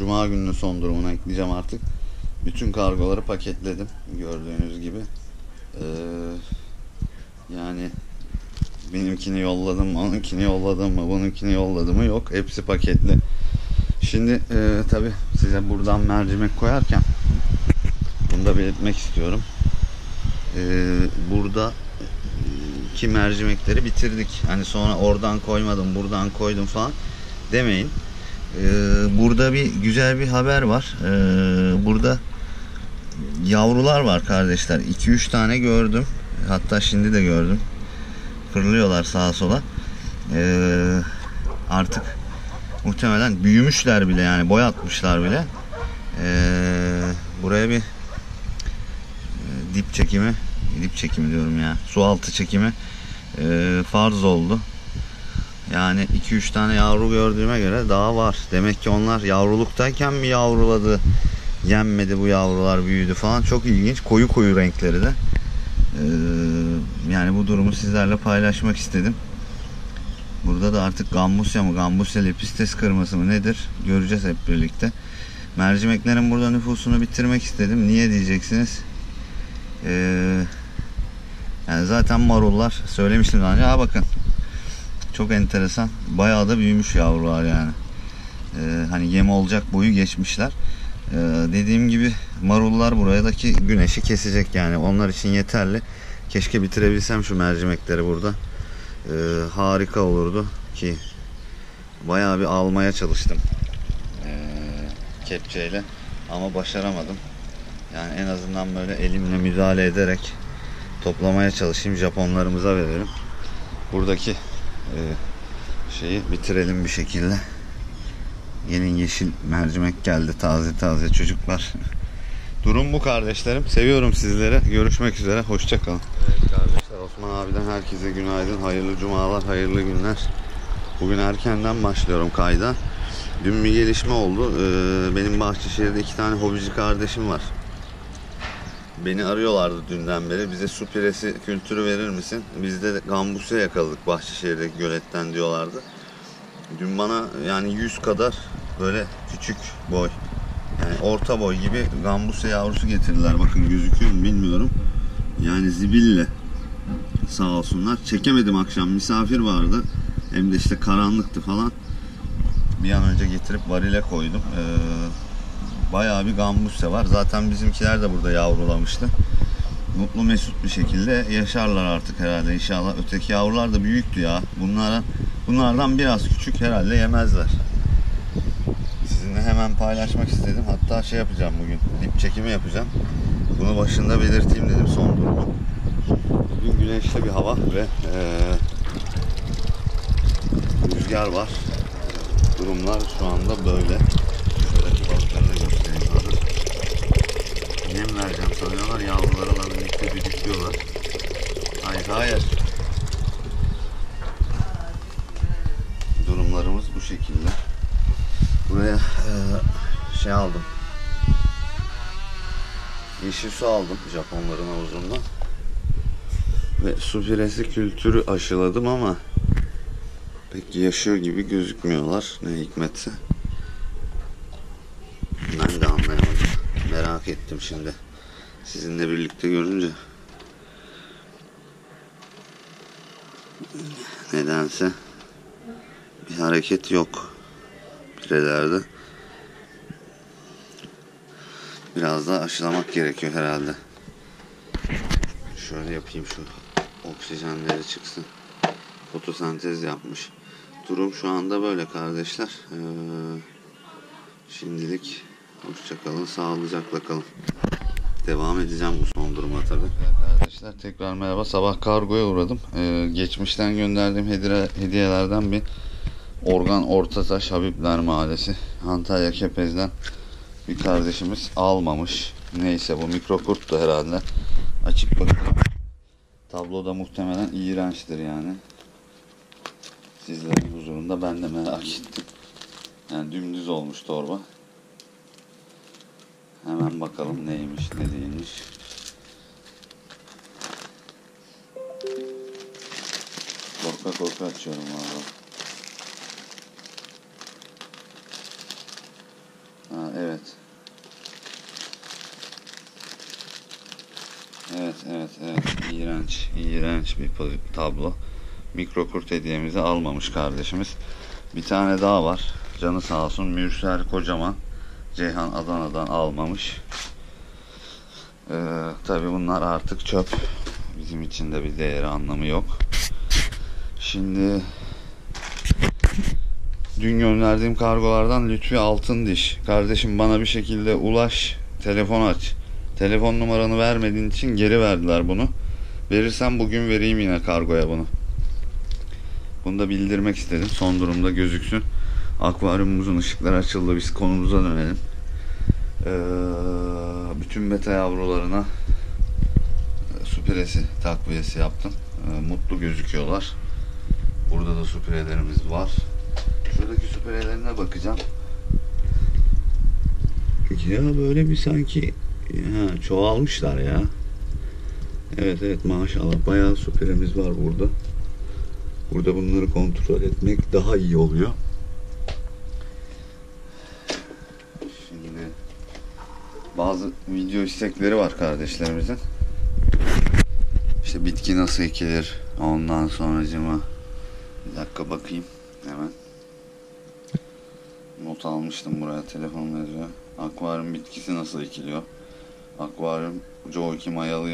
Cuma gününün son durumuna ekleyeceğim artık. Bütün kargoları paketledim gördüğünüz gibi. Yani benimkini yolladım, onunkini yolladım mı, bununkini yolladım mı, yok, hepsi paketli. Şimdi tabi size buradan mercimek koyarken bunu da belirtmek istiyorum. Buradaki mercimekleri bitirdik. Hani sonra oradan koymadım, buradan koydum falan demeyin. Burada güzel bir haber var. Burada yavrular var kardeşler. 2-3 tane gördüm. Hatta şimdi de gördüm. Fırlıyorlar sağa sola. Artık muhtemelen büyümüşler bile, yani boy atmışlar bile. Buraya bir dip çekimi diyorum ya. Su altı çekimi farz oldu. Yani 2-3 tane yavru gördüğüme göre daha var. Demek ki onlar yavruluktayken mi yavruladı, yenmedi, bu yavrular büyüdü falan. Çok ilginç. Koyu koyu renkleri de. Yani bu durumu sizlerle paylaşmak istedim. Burada da artık Gambusya mı, Gambusya lepistes kırması mı nedir göreceğiz hep birlikte. Mercimeklerin burada nüfusunu bitirmek istedim. Niye diyeceksiniz? Yani zaten marullar, söylemiştim daha önce. Bakın, çok enteresan. Bayağı da büyümüş yavrular yani. Hani yem olacak boyu geçmişler. Dediğim gibi marullar buradaki güneşi kesecek, yani onlar için yeterli. Keşke bitirebilsem şu mercimekleri burada. Harika olurdu ki bayağı bir almaya çalıştım kepçeyle ama başaramadım. Yani en azından böyle elimle müdahale ederek toplamaya çalışayım, Japonlarımıza verelim. Buradaki şeyi bitirelim bir şekilde. Yeni yeşil mercimek geldi, taze taze çocuklar. Durum bu kardeşlerim. Seviyorum sizleri. Görüşmek üzere. Hoşça kalın. Evet kardeşler, Osman abiden herkese günaydın. Hayırlı cumalar, hayırlı günler. Bugün erkenden başlıyorum kayda. Dün bir gelişme oldu. Benim Bahçeşehir'de 2 tane hobici kardeşim var. Beni arıyorlardı dünden beri. Bize su piresi kültürü verir misin? Biz de Gambusya yakaladık Bahçeşehir'deki göletten diyorlardı. Dün bana yani 100 kadar böyle küçük boy, yani orta boy gibi Gambusya yavrusu getirdiler. Bakın gözüküyor mu bilmiyorum. Yani zibille, sağ olsunlar. Çekemedim, akşam misafir vardı. Hem de işte karanlıktı falan. Bir an önce getirip varile koydum. Bayağı bir Gambusya var. Zaten bizimkiler de burada yavrulamıştı. Mutlu mesut bir şekilde yaşarlar artık herhalde inşallah. Öteki yavrular da büyüktü ya. Bunlardan biraz küçük, herhalde yemezler. Sizinle hemen paylaşmak istedim. Hatta şey yapacağım bugün. Dip çekimi yapacağım. Bunu başında belirteyim dedim, son durumu. Bugün güneşli bir hava ve rüzgar var. Durumlar şu anda böyle. Şuradaki balıklarını göstereyim sana. Nem vereceğim sanıyorlar. Yavrularla birlikte düdüklüyorlar. Hayır. Durumlarımız bu şekilde. Buraya şey aldım. Yeşil su aldım Japonların havuzundan. Ve su piresi kültürü aşıladım ama pek yaşıyor gibi gözükmüyorlar. Ne hikmetse. Ben de anlayamadım. Merak ettim şimdi. Sizinle birlikte görünce. Nedense bir hareket yok pirelerde. Biraz daha aşılamak gerekiyor herhalde. Şöyle yapayım, şu oksijenleri çıksın. Fotosentez yapmış. Durum şu anda böyle kardeşler. Şimdilik hoşça kalın, sağlıcakla kalın. Devam edeceğim bu son duruma tabii. Arkadaşlar tekrar merhaba. Sabah kargoya uğradım. Geçmişten gönderdiğim hediyelerden bir Organ Ortataş Habibler Mahallesi, Antalya Kepez'den bir kardeşimiz almamış. Neyse, bu mikrokurt da herhalde. Açıp bakıyorum. Tabloda muhtemelen iğrençtir yani. Sizlerin huzurunda ben de merak ettim. Yani dümdüz olmuş torba. Hemen bakalım neymiş ne değilmiş. Korka açıyorum valla. Evet. İğrenç bir tablo. Mikro kurt hediyemizi almamış kardeşimiz. Bir tane daha var. Canı sağ olsun. Mürsel Kocaman. Ceyhan Adana'dan almamış. Tabi bunlar artık çöp. Bizim için de bir değeri, anlamı yok. Şimdi dün gönderdiğim kargolardan Lütfi Altındiş. Kardeşim bana bir şekilde ulaş. Telefon aç. Telefon numaranı vermediğin için geri verdiler bunu. Verirsem bugün vereyim yine kargoya bunu. Bunu da bildirmek istedim. Son durumda gözüksün. Akvaryumumuzun ışıkları açıldı. Biz konumuza dönelim. Bütün beta yavrularına süpüresi takviyesi yaptım. Mutlu gözüküyorlar. Burada da süpürelerimiz var. Şuradaki süpürelerine bakacağım. Ya böyle bir sanki çoğalmışlar ya. Evet maşallah bayağı süpüremiz var burada. Burada bunları kontrol etmek daha iyi oluyor. Şimdi bazı video istekleri var kardeşlerimizin. İşte bitki nasıl ekilir? Ondan sonracıma bir dakika bakayım hemen. Not almıştım buraya, telefonum yazıyor. Akvaryum bitkisi nasıl ekiliyor? Akvaryum Joe mayalı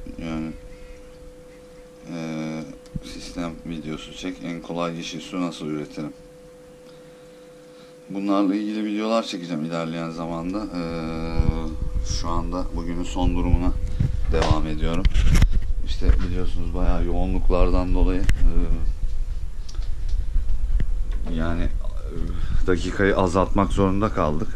sistem videosu çek. En kolay yeşil su nasıl üretirim? Bunlarla ilgili videolar çekeceğim ilerleyen zamanda. Şu anda bugünün son durumuna devam ediyorum. İşte biliyorsunuz bayağı yoğunluklardan dolayı yani dakikayı azaltmak zorunda kaldık.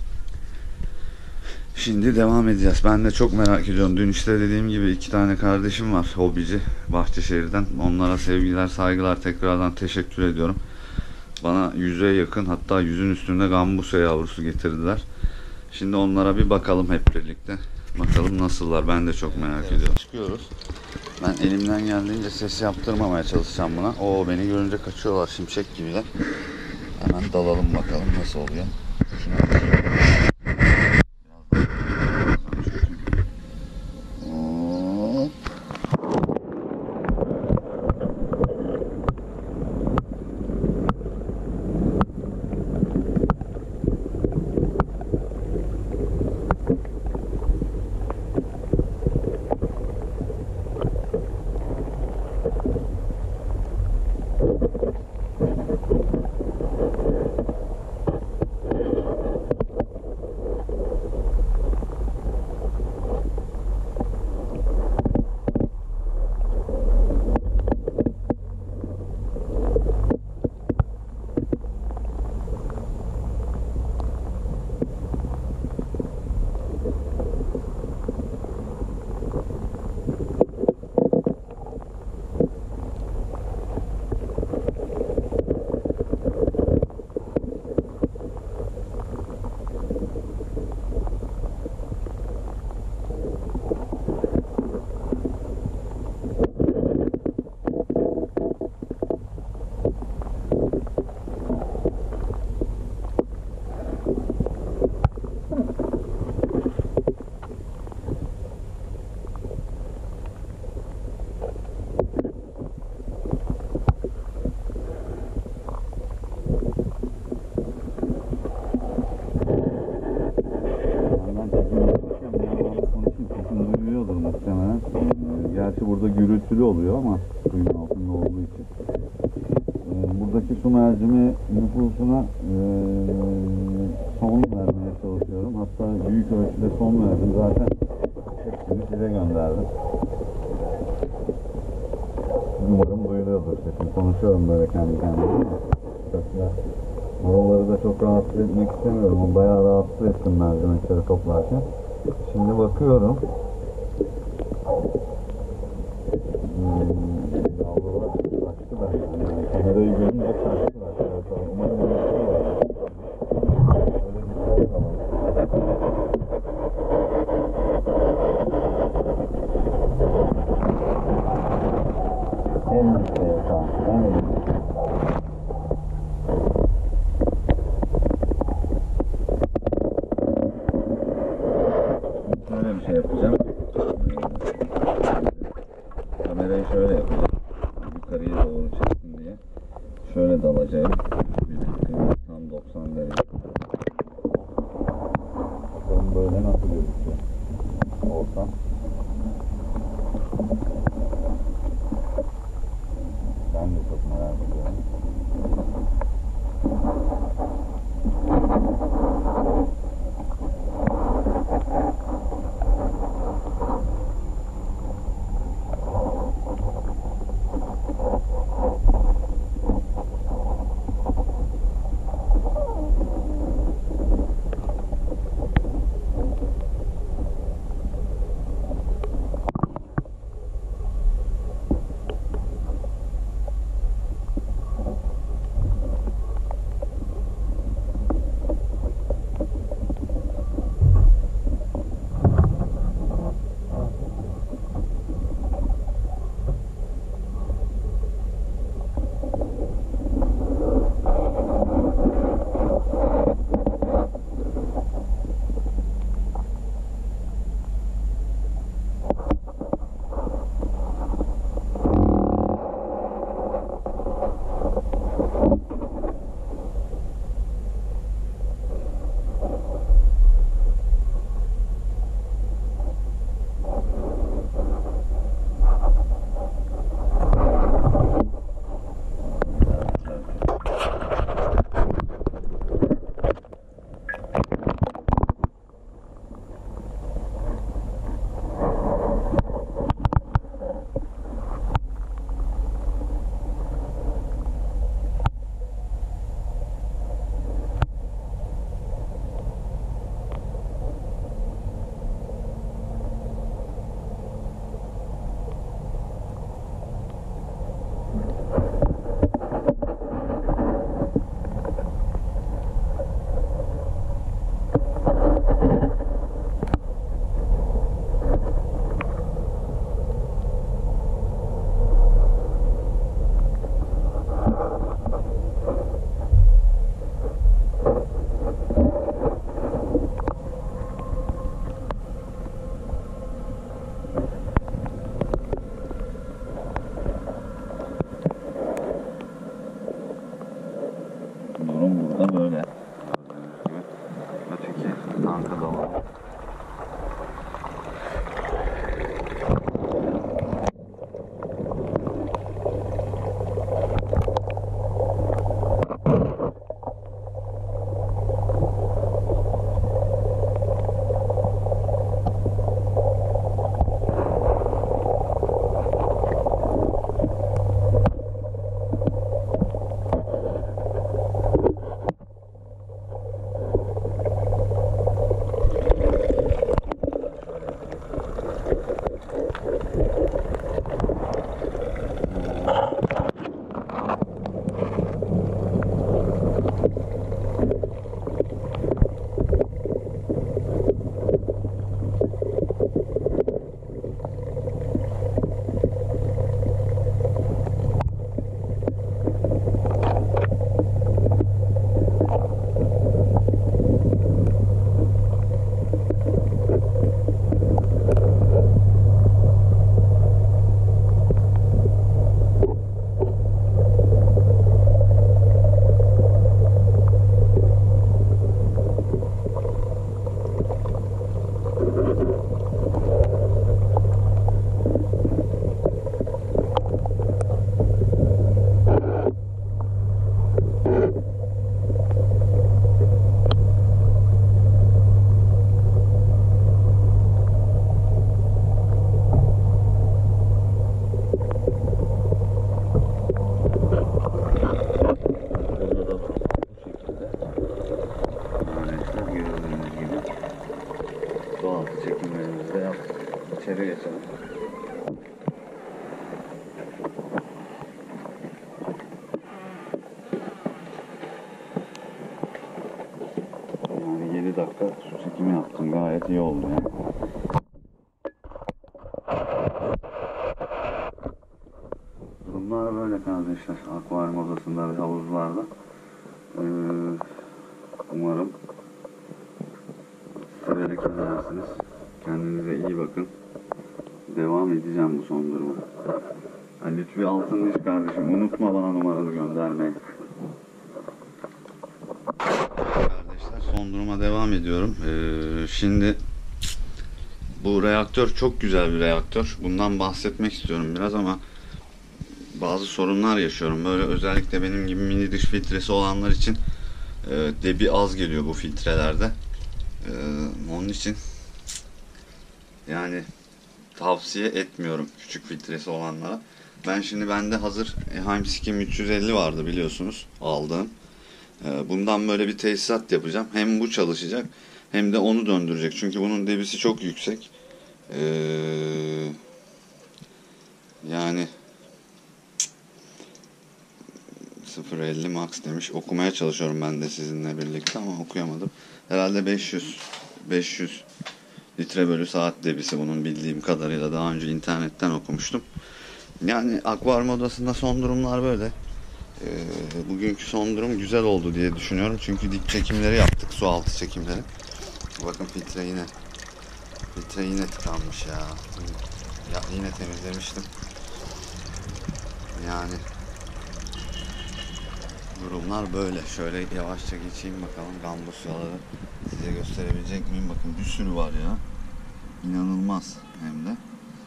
Şimdi devam edeceğiz. Ben de çok merak ediyorum. Dün işte dediğim gibi 2 tane kardeşim var, hobici Bahçeşehir'den. Onlara sevgiler, saygılar, tekrardan teşekkür ediyorum. Bana 100'e yakın, hatta 100'ün üstünde gambusa yavrusu getirdiler. Şimdi onlara bir bakalım hep birlikte. Bakalım nasıllar, ben de çok merak ediyorum. Çıkıyoruz. Ben elimden geldiğince ses yaptırmamaya çalışacağım buna. Oo, beni görünce kaçıyorlar şimşek gibiler. Hemen dalalım bakalım nasıl oluyor. Gerçi burada gürültülü oluyor ama suyun altında olduğu için. Buradaki su mercimi nüfusuna son vermeye çalışıyorum. Hatta büyük ölçüde son verdim. Zaten hepsini size gönderdim. Umarım duyuluyordur sesim. Konuşuyorum böyle kendi kendime. Oraları da çok rahatsız etmek istemiyorum. O bayağı rahatsız ettim mercimekleri toplarken. Şimdi bakıyorum. Yavrular kaçtılar. Yani kamerayı görünce kaçtılar. Umarım yürütüyorlar. Böyle bir şey alalım. En üstte tamam. En üstte. Böyle bir şey yapacağım. içinde nasıl gözüküyor ortam. Ben de çok merak ediyorum. Durum burada böyle. Öteki tanka da var. Çekimlerimizi de yaptık. İçeri geçelim. Yani 7 dakika su çekimi yaptım. Gayet iyi oldu yani. Durumlar böyle kardeşler. Akvaryum odasında ve havuzlarda. Umarım severek izlersiniz. Kendinize iyi bakın. Devam edeceğim bu son duruma. Lütfi Altındiş kardeşim, unutma bana numaranı göndermeyi. Kardeşler, son duruma devam ediyorum. Şimdi Bu reaktör çok güzel bir reaktör. Bundan bahsetmek istiyorum biraz ama bazı sorunlar yaşıyorum. Böyle özellikle benim gibi mini dış filtresi olanlar için debi az geliyor bu filtrelerde. Onun için yani tavsiye etmiyorum küçük filtresi olanlara. Bende hazır Heimskim 350 vardı biliyorsunuz, aldığım. Bundan böyle bir tesisat yapacağım. Hem bu çalışacak hem de onu döndürecek. Çünkü bunun debisi çok yüksek. Yani 0.50 max demiş. Okumaya çalışıyorum ben de sizinle birlikte ama okuyamadım. Herhalde 500 litre bölü saat debisi bunun, bildiğim kadarıyla. Daha önce internetten okumuştum. Yani akvaryum odasında son durumlar böyle. Bugünkü son durum güzel oldu diye düşünüyorum. Çünkü dip çekimleri yaptık. Su altı çekimleri. Bakın filtre yine tıkanmış ya. Yine temizlemiştim. Yani durumlar böyle. Şöyle yavaşça geçeyim bakalım. Gambusyaları size gösterebilecek miyim? Bakın bir sürü var ya. İnanılmaz hem de.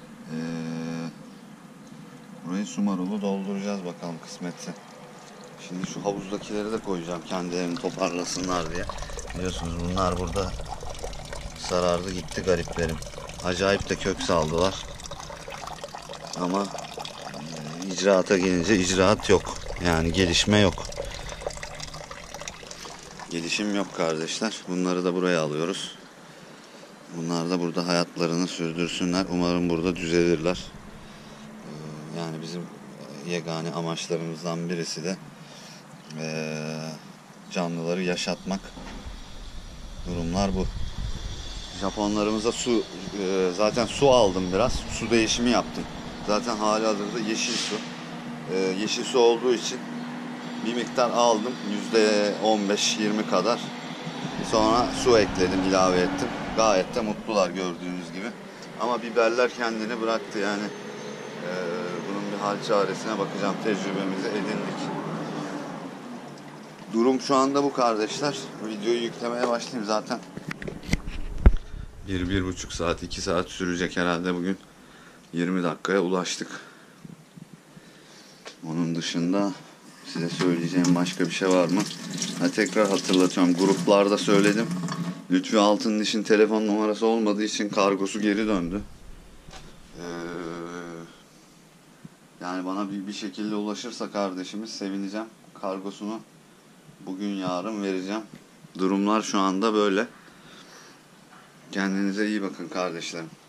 Burayı su marulu dolduracağız bakalım kısmetse. Şimdi şu havuzdakileri de koyacağım kendilerini toparlasınlar diye. Biliyorsunuz bunlar burada sarardı gitti gariplerim. Acayip de kök saldılar. Ama icraata gelince icraat yok. Yani gelişme yok. Gelişim yok kardeşler. Bunları da buraya alıyoruz. Bunlar da burada hayatlarını sürdürsünler. Umarım burada düzelirler. Yani bizim yegane amaçlarımızdan birisi de canlıları yaşatmak. Durumlar bu. Japonlarımıza zaten su aldım biraz. Su değişimi yaptım. Zaten halihazırda yeşil su. Yeşil su olduğu için bir miktar aldım. %15-20 kadar. Sonra su ekledim, ilave ettim. Gayet de mutlular gördüğünüz gibi. Ama biberler kendini bıraktı yani. Bunun bir hal çaresine bakacağım. Tecrübemizi edindik. Durum şu anda bu kardeşler. Videoyu yüklemeye başlayayım zaten. 1-1,5 saat, 2 saat sürecek herhalde bugün. 20 dakikaya ulaştık. Onun dışında size söyleyeceğim başka bir şey var mı? Tekrar hatırlatıyorum. Gruplarda söyledim. Lütfi Altındiş'in telefon numarası olmadığı için kargosu geri döndü. Yani bana bir şekilde ulaşırsa kardeşimiz sevineceğim. Kargosunu bugün yarın vereceğim. Durumlar şu anda böyle. Kendinize iyi bakın kardeşlerim.